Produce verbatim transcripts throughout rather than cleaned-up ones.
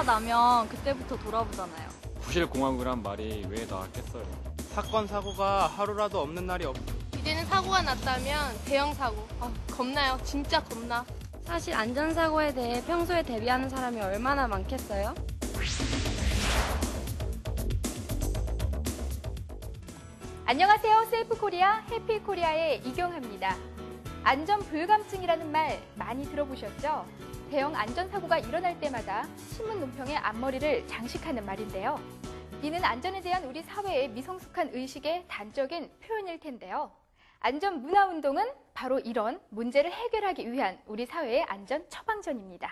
사고가 나면 그때부터 돌아보잖아요. 부실공화국이란 말이 왜 나왔겠어요. 사건, 사고가 하루라도 없는 날이 없어. 이제는 사고가 났다면 대형 사고. 아, 겁나요. 진짜 겁나. 사실 안전사고에 대해 평소에 대비하는 사람이 얼마나 많겠어요? 안녕하세요. 셀프코리아 해피코리아의 이경합니다. 안전불감증이라는 말 많이 들어보셨죠? 대형 안전사고가 일어날 때마다 신문 논평에 앞머리를 장식하는 말인데요. 이는 안전에 대한 우리 사회의 미성숙한 의식의 단적인 표현일 텐데요. 안전문화운동은 바로 이런 문제를 해결하기 위한 우리 사회의 안전 처방전입니다.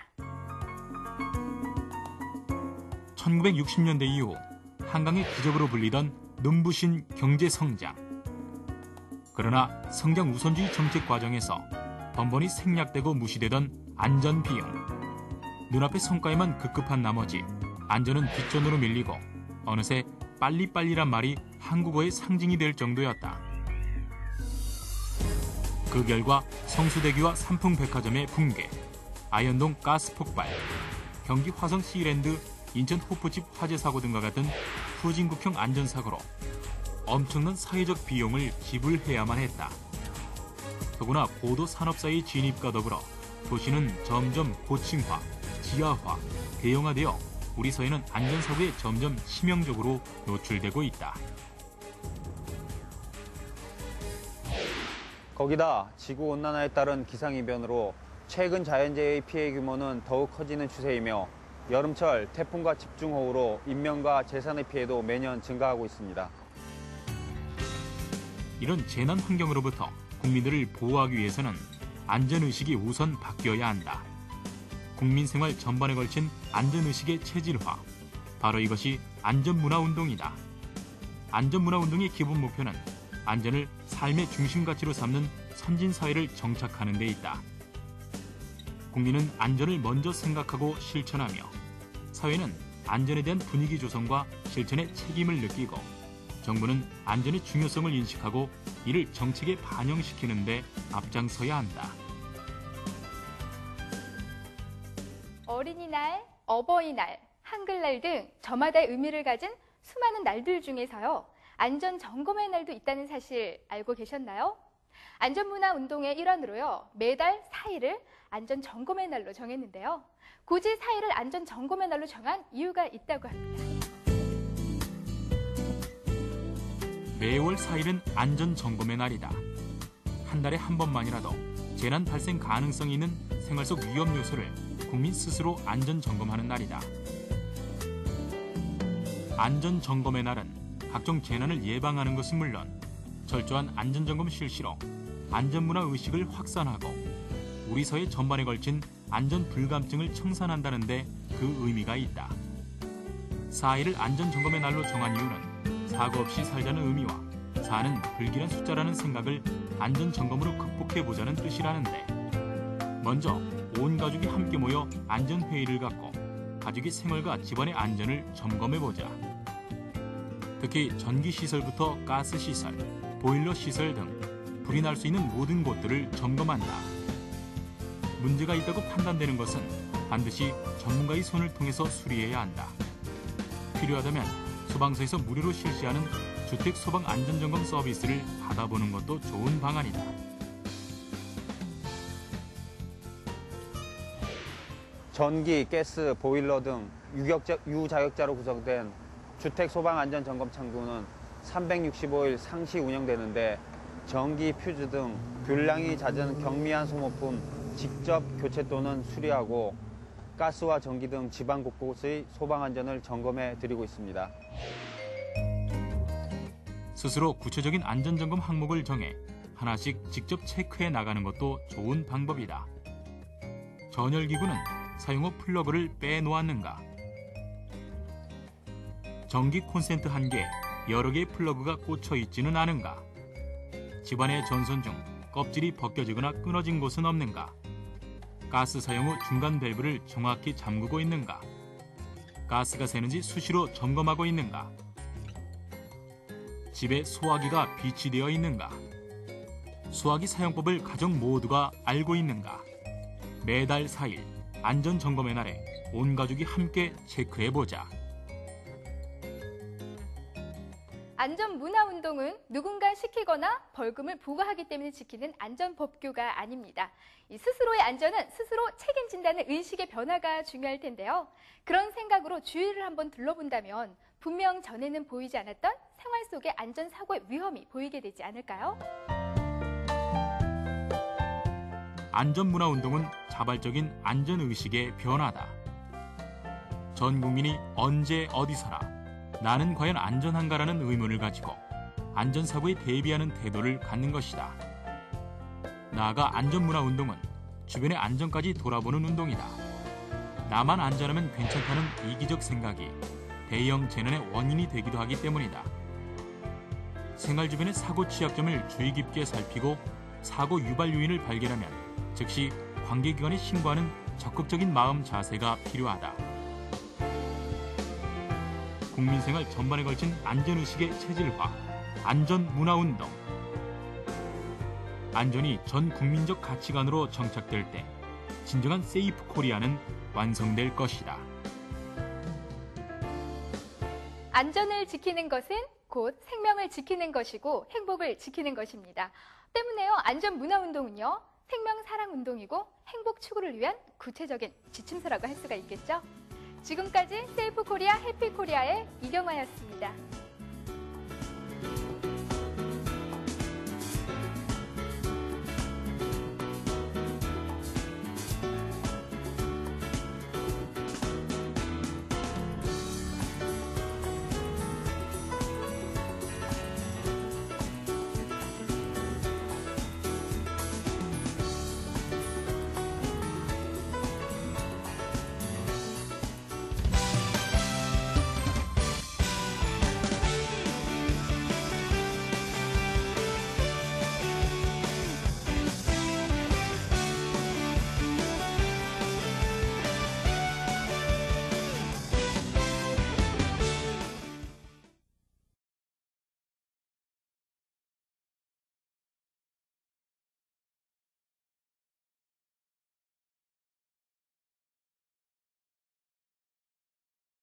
천구백육십 년대 이후 한강의 기적으로 불리던 눈부신 경제성장. 그러나 성장 우선주의 정책 과정에서 번번이 생략되고 무시되던 안전비용. 눈앞의 성과에만 급급한 나머지 안전은 뒷전으로 밀리고 어느새 빨리빨리란 말이 한국어의 상징이 될 정도였다. 그 결과 성수대교와 삼풍백화점의 붕괴, 아현동 가스 폭발, 경기 화성 시랜드, 인천 호프집 화재 사고 등과 같은 후진국형 안전사고로 엄청난 사회적 비용을 지불해야만 했다. 더구나 고도 산업사의 진입과 더불어 도시는 점점 고층화, 지하화, 대형화되어 우리 사회는 안전사고에 점점 치명적으로 노출되고 있다. 거기다 지구온난화에 따른 기상이변으로 최근 자연재해의 피해 규모는 더욱 커지는 추세이며 여름철 태풍과 집중호우로 인명과 재산의 피해도 매년 증가하고 있습니다. 이런 재난 환경으로부터 국민들을 보호하기 위해서는 안전의식이 우선 바뀌어야 한다. 국민 생활 전반에 걸친 안전의식의 체질화. 바로 이것이 안전문화운동이다. 안전문화운동의 기본 목표는 안전을 삶의 중심 가치로 삼는 선진사회를 정착하는 데 있다. 국민은 안전을 먼저 생각하고 실천하며 사회는 안전에 대한 분위기 조성과 실천의 책임을 느끼고 정부는 안전의 중요성을 인식하고 이를 정책에 반영시키는 데 앞장서야 한다. 어린이날, 어버이날, 한글날 등 저마다의 의미를 가진 수많은 날들 중에서요. 안전점검의 날도 있다는 사실 알고 계셨나요? 안전문화운동의 일환으로요. 매달 사 일을 안전점검의 날로 정했는데요. 굳이 사 일을 안전점검의 날로 정한 이유가 있다고 합니다. 매월 사 일은 안전점검의 날이다. 한 달에 한 번만이라도 재난 발생 가능성이 있는 생활 속 위험 요소를 국민 스스로 안전점검하는 날이다. 안전점검의 날은 각종 재난을 예방하는 것은 물론 철저한 안전점검 실시로 안전문화 의식을 확산하고 우리 사회 전반에 걸친 안전불감증을 청산한다는 데 그 의미가 있다. 사 일을 안전점검의 날로 정한 이유는 사고 없이 살자는 의미와 사는 불길한 숫자라는 생각을 안전점검으로 극복해보자는 뜻이라는데 먼저 온 가족이 함께 모여 안전회의를 갖고 가족의 생활과 집안의 안전을 점검해보자. 특히 전기시설부터 가스시설, 보일러시설 등 불이 날 수 있는 모든 곳들을 점검한다. 문제가 있다고 판단되는 것은 반드시 전문가의 손을 통해서 수리해야 한다. 필요하다면 소방서에서 무료로 실시하는 주택 소방 안전점검 서비스를 받아보는 것도 좋은 방안이다. 전기, 가스, 보일러 등 유격자, 유자격자로 구성된 주택 소방 안전 점검 창구는 삼백육십오 일 상시 운영되는데 전기, 퓨즈 등 불량이 잦은 경미한 소모품 직접 교체 또는 수리하고 가스와 전기 등 집안 곳곳의 소방 안전을 점검해 드리고 있습니다. 스스로 구체적인 안전점검 항목을 정해 하나씩 직접 체크해 나가는 것도 좋은 방법이다. 전열기구는 사용 후 플러그를 빼놓았는가? 전기 콘센트 한 개에 여러 개의 플러그가 꽂혀 있지는 않은가? 집안의 전선 중 껍질이 벗겨지거나 끊어진 곳은 없는가? 가스 사용 후 중간 밸브를 정확히 잠그고 있는가? 가스가 새는지 수시로 점검하고 있는가? 집에 소화기가 비치되어 있는가? 소화기 사용법을 가족 모두가 알고 있는가? 매달 사 일 안전점검의 날에 온 가족이 함께 체크해보자. 안전문화운동은 누군가 시키거나 벌금을 부과하기 때문에 지키는 안전법규가 아닙니다. 이 스스로의 안전은 스스로 책임진다는 의식의 변화가 중요할 텐데요. 그런 생각으로 주위를 한번 둘러본다면 분명 전에는 보이지 않았던 생활 속의 안전사고의 위험이 보이게 되지 않을까요? 안전문화운동은 자발적인 안전의식의 변화다. 전 국민이 언제 어디서나 나는 과연 안전한가라는 의문을 가지고 안전사고에 대비하는 태도를 갖는 것이다. 나아가 안전문화운동은 주변의 안전까지 돌아보는 운동이다. 나만 안전하면 괜찮다는 이기적 생각이 대형 재난의 원인이 되기도 하기 때문이다. 생활 주변의 사고 취약점을 주의 깊게 살피고 사고 유발 요인을 발견하면 즉시 관계기관에 신고하는 적극적인 마음 자세가 필요하다. 국민생활 전반에 걸친 안전의식의 체질화, 안전문화운동. 안전이 전 국민적 가치관으로 정착될 때 진정한 세이프 코리아는 완성될 것이다. 안전을 지키는 것은 곧 생명을 지키는 것이고 행복을 지키는 것입니다. 때문에요, 안전문화운동은요, 생명사랑운동이고 행복 추구를 위한 구체적인 지침서라고 할 수가 있겠죠. 지금까지 세이프 코리아 해피 코리아의 이경화였습니다.